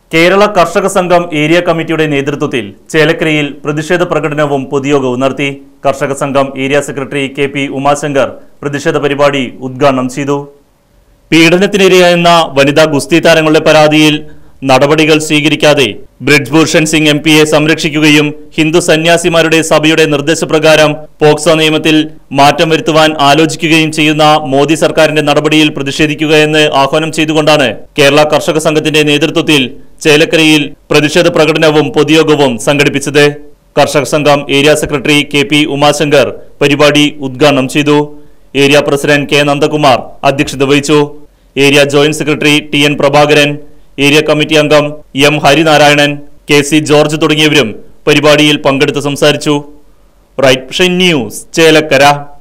കേരള കർഷക സംഘം ഏരിയ കമ്മിറ്റിയുടെ നേതൃത്വത്തിൽ ചേലക്കരയിൽ പ്രതിഷേധ പ്രകടനവും പൊതുയോഗവും നടത്തി. കർഷക സംഘം area secretary K P Umashankar പ്രതിഷേധ പരിപാടി ഉദ്ഘാടനം ചെയ്തു. പീഡനത്തിനിരയായെന്ന വനിതാ ഗുസ്തി താരങ്ങളുടെ പരാതിയിൽ നടപടികൾ സ്വീകരിക്കാതെ ബ്രിജ്ഭൂഷൺ സിംഗ് എംപിയെ സംരക്ഷിക്കുകയും ഹിന്ദു സന്യാസിമാരുടെ സഭയുടെ നിർദ്ദേശപ്രകാരം പോക്സോ നിയമത്തിൽ മാറ്റം വരുത്തുവാൻ ആലോചിക്കുകയും ചെയ്യുന്ന മോദി സർക്കാരിന്റെ നടപടിയിൽ പ്രതിഷേധിക്കുകയെന്ന് ആഹ്വാനം ചെയ്തുകൊണ്ടാണ് കേരള കർഷക സംഘത്തിന്റെ നേതൃത്വത്തിൽ ചേലക്കരയിൽ പ്രതിഷേധ പ്രകടനവും പൊതുയോഗവും സംഘടിപ്പിച്ചത്. കർഷക സംഘം area secretary K P Umashankar പരിപാടി ഉദ്ഘാടനം ചെയ്തു. ഏരിയ പ്രസിഡന്റ് കെ നന്ദകുമാർ അധ്യക്ഷത വഹിച്ചു. Area joint secretary T N Prabhakaran, area committee അംഗം M Harinarayanan, K C George തുടങ്ങിയവരും പരിപാടിയിൽ പങ്കെടുത്ത് സംസാരിച്ചു. Right vision news, Chelakkara.